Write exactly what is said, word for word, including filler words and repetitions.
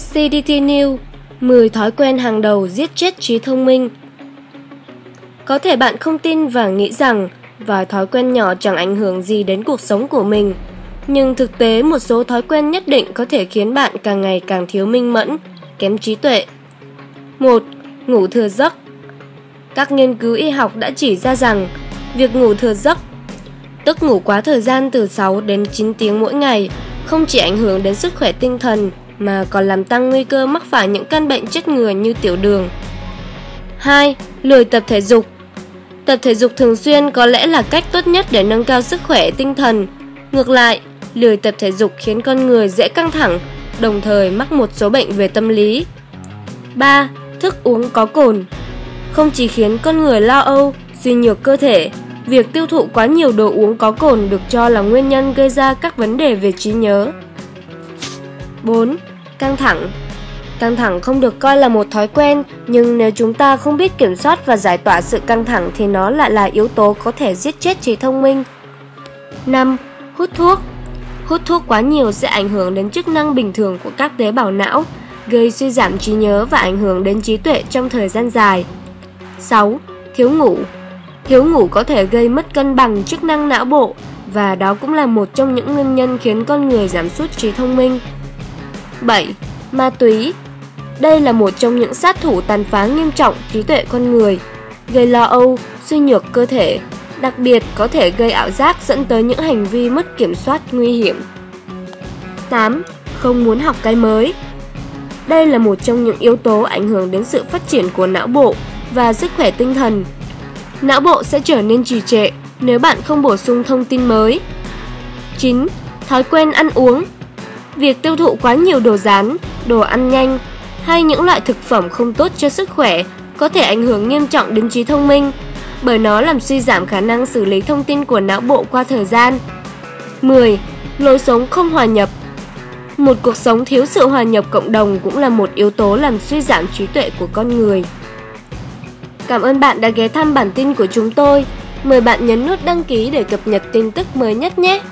xê đê tê News, mười thói quen hàng đầu giết chết trí thông minh. Có thể bạn không tin và nghĩ rằng vài thói quen nhỏ chẳng ảnh hưởng gì đến cuộc sống của mình. Nhưng thực tế một số thói quen nhất định có thể khiến bạn càng ngày càng thiếu minh mẫn, kém trí tuệ. một. Ngủ thừa giấc. Các nghiên cứu y học đã chỉ ra rằng việc ngủ thừa giấc, tức ngủ quá thời gian từ sáu đến chín tiếng mỗi ngày, không chỉ ảnh hưởng đến sức khỏe tinh thần mà còn làm tăng nguy cơ mắc phải những căn bệnh chết người như tiểu đường. hai. Lười tập thể dục. Tập thể dục thường xuyên có lẽ là cách tốt nhất để nâng cao sức khỏe tinh thần. Ngược lại, lười tập thể dục khiến con người dễ căng thẳng, đồng thời mắc một số bệnh về tâm lý. ba. Thức uống có cồn. Không chỉ khiến con người lo âu, suy nhược cơ thể, việc tiêu thụ quá nhiều đồ uống có cồn được cho là nguyên nhân gây ra các vấn đề về trí nhớ. bốn. Căng thẳng. Căng thẳng không được coi là một thói quen, nhưng nếu chúng ta không biết kiểm soát và giải tỏa sự căng thẳng thì nó lại là yếu tố có thể giết chết trí thông minh. năm. Hút thuốc. Hút thuốc quá nhiều sẽ ảnh hưởng đến chức năng bình thường của các tế bào não, gây suy giảm trí nhớ và ảnh hưởng đến trí tuệ trong thời gian dài. sáu. Thiếu ngủ. Thiếu ngủ có thể gây mất cân bằng chức năng não bộ, và đó cũng là một trong những nguyên nhân khiến con người giảm sút trí thông minh. bảy. Ma túy. Đây là một trong những sát thủ tàn phá nghiêm trọng trí tuệ con người, gây lo âu, suy nhược cơ thể, đặc biệt có thể gây ảo giác dẫn tới những hành vi mất kiểm soát nguy hiểm. tám. Không muốn học cái mới. Đây là một trong những yếu tố ảnh hưởng đến sự phát triển của não bộ và sức khỏe tinh thần. Não bộ sẽ trở nên trì trệ nếu bạn không bổ sung thông tin mới. chín. Thói quen ăn uống. Việc tiêu thụ quá nhiều đồ rán, đồ ăn nhanh hay những loại thực phẩm không tốt cho sức khỏe có thể ảnh hưởng nghiêm trọng đến trí thông minh, bởi nó làm suy giảm khả năng xử lý thông tin của não bộ qua thời gian. mười. Lối sống không hòa nhập. Một cuộc sống thiếu sự hòa nhập cộng đồng cũng là một yếu tố làm suy giảm trí tuệ của con người. Cảm ơn bạn đã ghé thăm bản tin của chúng tôi. Mời bạn nhấn nút đăng ký để cập nhật tin tức mới nhất nhé!